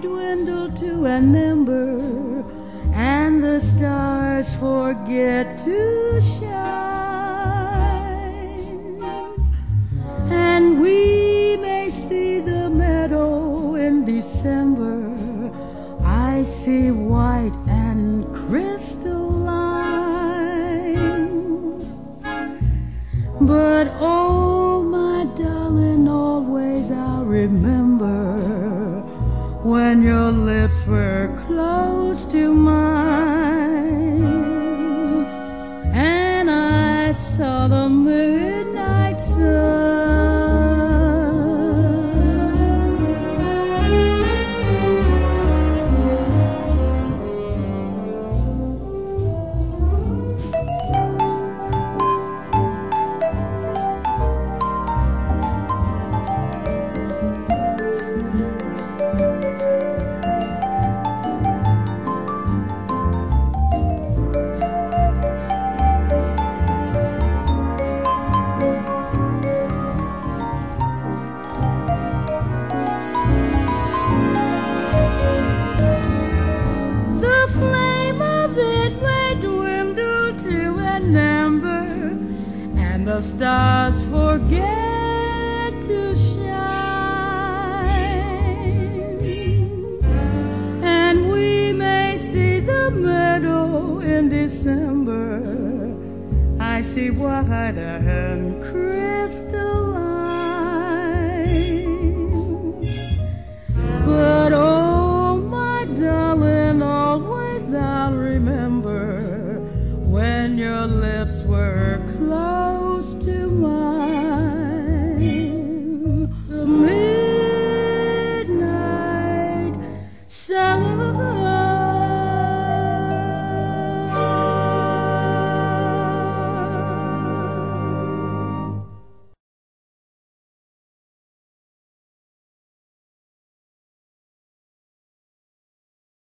dwindle to an ember, and the stars forget to shine, and we may see the meadow in December. I see white and crystalline, but oh, my darling, always I'll remember when your lips were close to mine, and I saw the midnight sun. And the stars forget to shine, and we may see the meadow in December. I see white and crystalline, but oh, my darling, always I'll remember when your lips were close to mine.